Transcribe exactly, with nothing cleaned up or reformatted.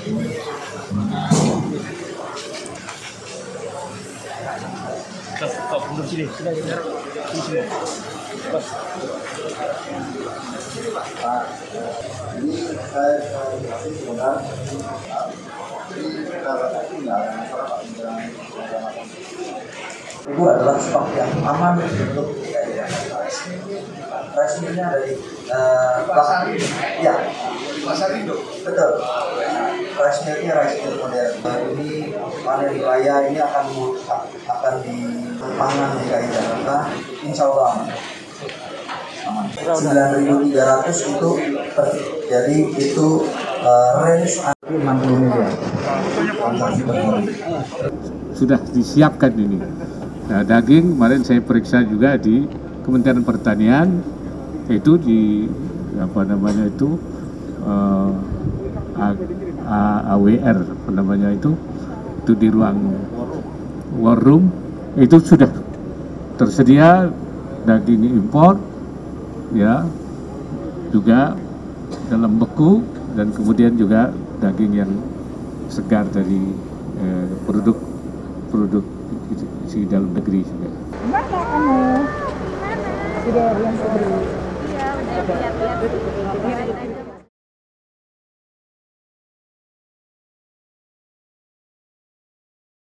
Kau mundur sini, sini aja, sini semua. Pas. Pak, ini saya kasih sebentar. Itu adalah stok yang aman untuk resminya dari pasar uh, ya pasar induk betul rice millnya rice mill modern. Ini panen raya ini akan akan dipangan di D K I Jakarta, insya Allah aman. sembilan ribu tiga ratus itu per, jadi itu uh, range enam puluh miliar transaksi per hari. Sudah disiapkan ini. Nah, daging kemarin saya periksa juga di Kementerian Pertanian, itu di apa namanya itu uh, A W R apa namanya itu itu di ruang war room itu sudah tersedia daging impor ya, juga dalam beku, dan kemudian juga daging yang segar dari eh, produk produk di dalam negeri juga. Mana kamu? Sudah yang sebelum? Iya, udah lihat-lihat.